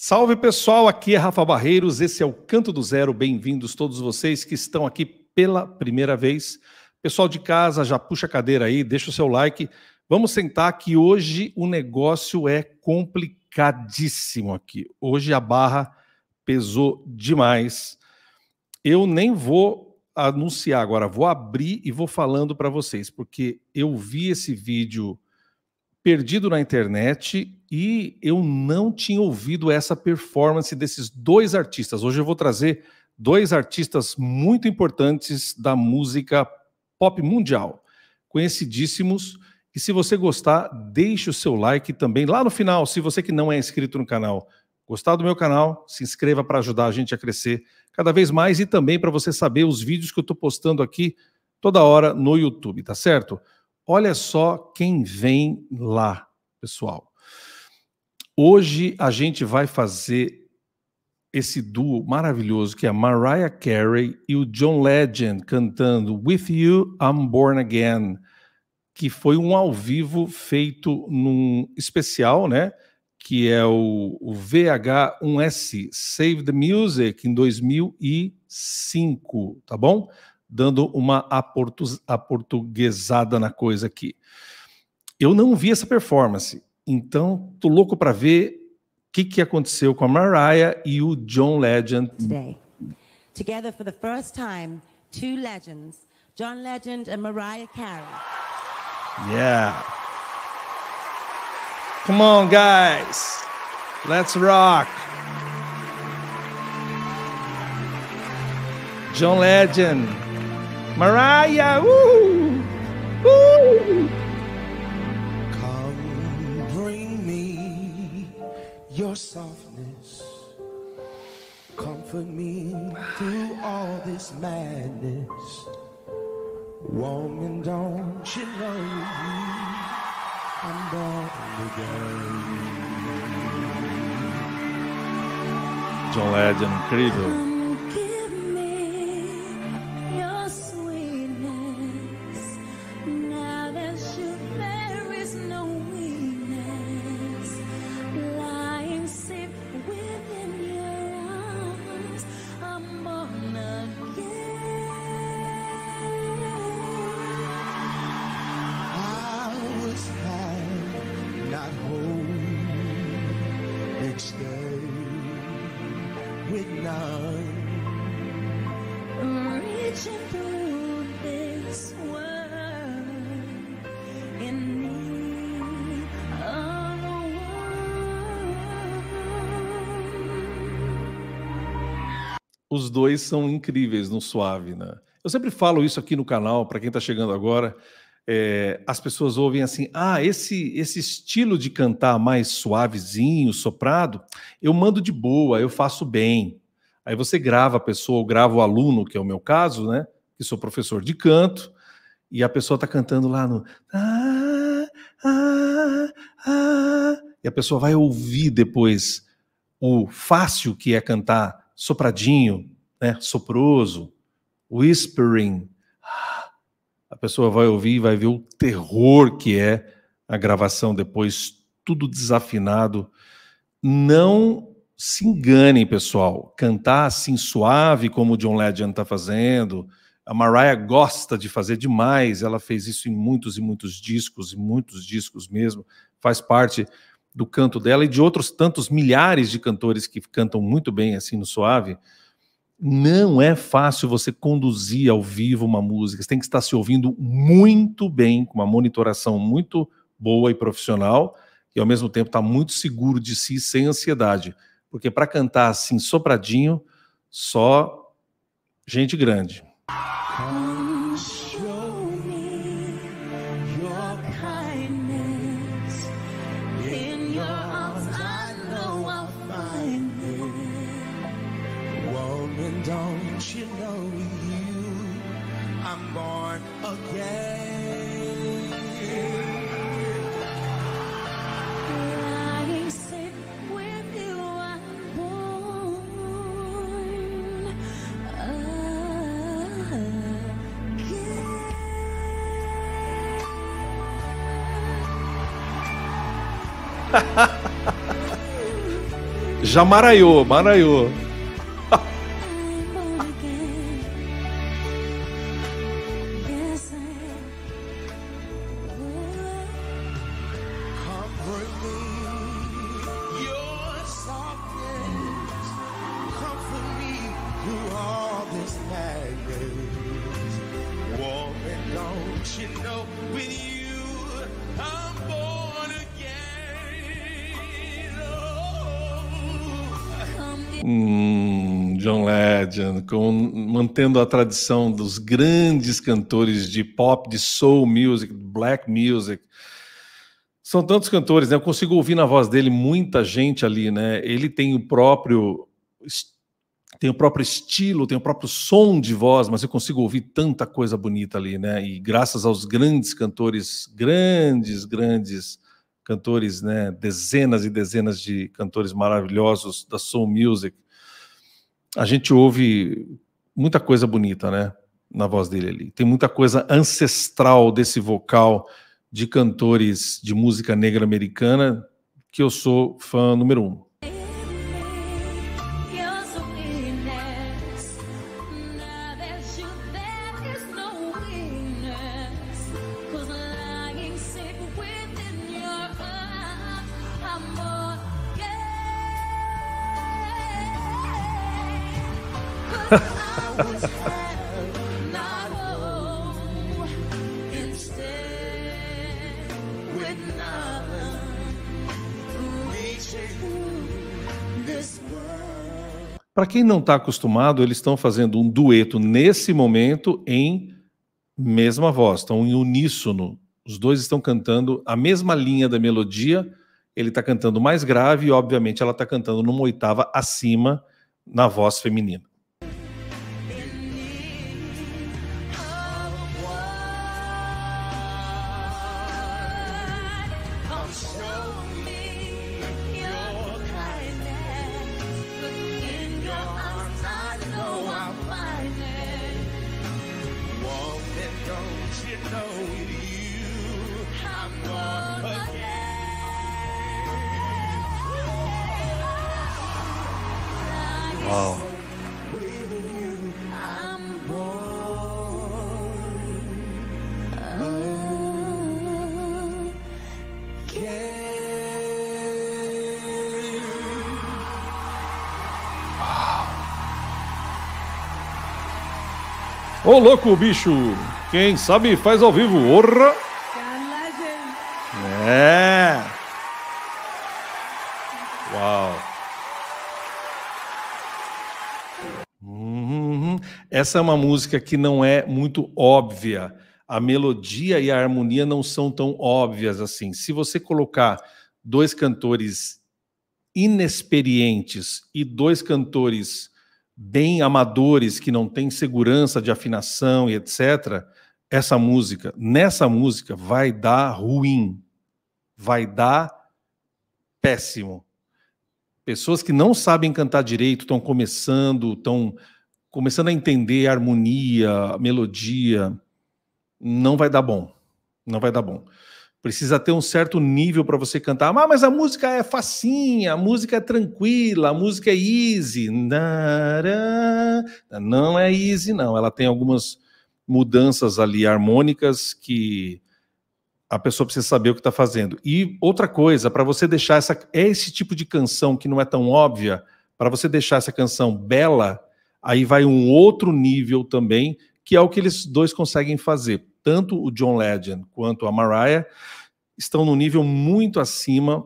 Salve pessoal, aqui é Rafa Barreiros, esse é o Canto do Zero, bem-vindos todos vocês que estão aqui pela primeira vez. Pessoal de casa, já puxa a cadeira aí, deixa o seu like, vamos sentar que hoje o negócio é complicadíssimo aqui. Hoje a barra pesou demais. Eu nem vou anunciar agora, vou abrir e vou falando para vocês, porque eu vi esse vídeo perdido na internet e eu não tinha ouvido essa performance desses dois artistas. Hoje eu vou trazer dois artistas muito importantes da música pop mundial, conhecidíssimos. E se você gostar, deixe o seu like também. Lá no final, se você que não é inscrito no canal, gostar do meu canal, se inscreva para ajudar a gente a crescer cada vez mais e também para você saber os vídeos que eu estou postando aqui toda hora no YouTube, tá certo? Olha só quem vem lá, pessoal. Hoje a gente vai fazer esse duo maravilhoso que é a Mariah Carey e o John Legend cantando With You, I'm Born Again, que foi um ao vivo feito num especial, né? Que é o VH1S, Save the Music, em 2005, tá bom? Dando uma aportuguesada na coisa aqui. Eu não vi essa performance, então tô louco para ver o que aconteceu com a Mariah e o John Legend. Today, together for the first time, two legends, John Legend and Mariah Carey. Yeah. Come on, guys. Let's rock. John Legend. Mariah, Come bring me your softness, comfort me through all this madness. Woman, don't you know I'm born again. John Legend, incrível. With none, Reaching through this world in need of one. Os dois são incríveis no Suave, né? Eu sempre falo isso aqui no canal, para quem está chegando agora, as pessoas ouvem assim, esse estilo de cantar mais suavezinho, soprado, eu mando de boa, eu faço bem. Aí você grava a pessoa, ou grava o aluno, que é o meu caso, né? Que sou professor de canto, e a pessoa está cantando lá no... E a pessoa vai ouvir depois o fácil que é cantar sopradinho, né? Soproso, whispering. A pessoa vai ouvir e vai ver o terror que é a gravação depois, tudo desafinado. Não se enganem, pessoal. Cantar assim suave, como o John Legend está fazendo. A Mariah gosta de fazer demais. Ela fez isso em muitos e muitos discos mesmo. Faz parte do canto dela e de outros tantos milhares de cantores que cantam muito bem assim no suave. Não é fácil você conduzir ao vivo uma música. Você tem que estar se ouvindo muito bem, com uma monitoração muito boa e profissional, e ao mesmo tempo estar muito seguro de si, sem ansiedade. Porque para cantar assim, sopradinho, só gente grande. come show me your kindness. In your arms I know I'll find it. Woman, don't you know I'm born again. Lying safe with you, I'm born again. Já maraiou, maraiou. John Legend, mantendo a tradição dos grandes cantores de pop, de soul music, black music. São tantos cantores, né? Eu consigo ouvir na voz dele muita gente ali, né? Ele tem o próprio estilo, tem o próprio som de voz, mas eu consigo ouvir tanta coisa bonita ali, né? E graças aos grandes cantores, grandes cantores, né? Dezenas e dezenas de cantores maravilhosos da soul music, a gente ouve muita coisa bonita, né? Na voz dele ali. Tem muita coisa ancestral desse vocal de cantores de música negra americana que eu sou fã número 1. Para quem não está acostumado, eles estão fazendo um dueto nesse momento em mesma voz, estão em uníssono. Os dois estão cantando a mesma linha da melodia, ele está cantando mais grave e, obviamente, ela está cantando numa oitava acima na voz feminina. Uau. Ô louco, bicho! Quem sabe faz ao vivo, orra! É! Uau! Essa é uma música que não é muito óbvia. A melodia e a harmonia não são tão óbvias assim. Se você colocar dois cantores inexperientes e dois cantores bem amadores, que não têm segurança de afinação e etc., nessa música vai dar ruim, vai dar péssimo. Pessoas que não sabem cantar direito estão começando a entender a harmonia, a melodia, não vai dar bom, não vai dar bom. Precisa ter um certo nível para você cantar. Mas a música é facinha, a música é tranquila, a música é easy. Não é easy, não. Ela tem algumas mudanças ali harmônicas que a pessoa precisa saber o que está fazendo. E outra coisa, para você deixar esse tipo de canção que não é tão óbvia, para você deixar essa canção bela, aí vai um outro nível também, que é o que eles dois conseguem fazer. Tanto o John Legend quanto a Mariah estão num nível muito acima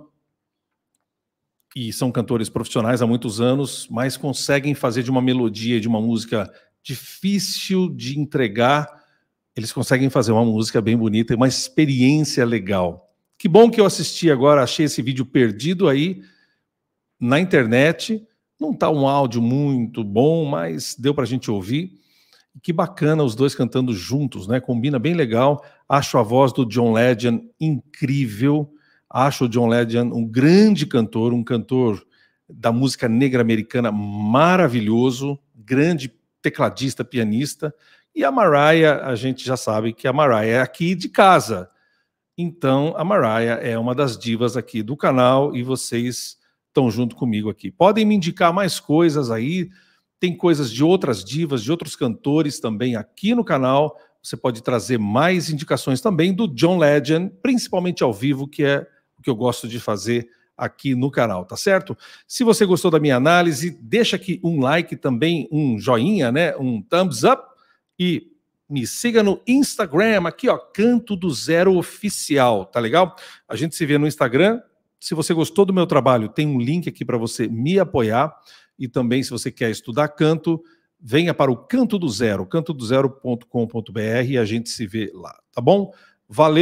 e são cantores profissionais há muitos anos, mas conseguem fazer de uma melodia, de uma música difícil de entregar, eles conseguem fazer uma música bem bonita e uma experiência legal. Que bom que eu assisti agora, achei esse vídeo perdido aí na internet. Não está um áudio muito bom, mas deu para a gente ouvir. Que bacana os dois cantando juntos, né? Combina bem legal. Acho a voz do John Legend incrível. Acho o John Legend um grande cantor, um cantor da música negra americana maravilhoso, grande tecladista, pianista. E a Mariah, a gente já sabe que a Mariah é aqui de casa. Então, a Mariah é uma das divas aqui do canal e vocês estão junto comigo aqui. Podem me indicar mais coisas aí, tem coisas de outras divas, de outros cantores também aqui no canal. Você pode trazer mais indicações também do John Legend, principalmente ao vivo, que é o que eu gosto de fazer aqui no canal, tá certo? Se você gostou da minha análise, deixa aqui um like também, um joinha, né? Um thumbs up e me siga no Instagram, aqui ó, Canto do Zero Oficial, tá legal? A gente se vê no Instagram. Se você gostou do meu trabalho, tem um link aqui para você me apoiar. E também, se você quer estudar canto, venha para o Canto do Zero, cantodozero.com.br e a gente se vê lá, tá bom? Valeu!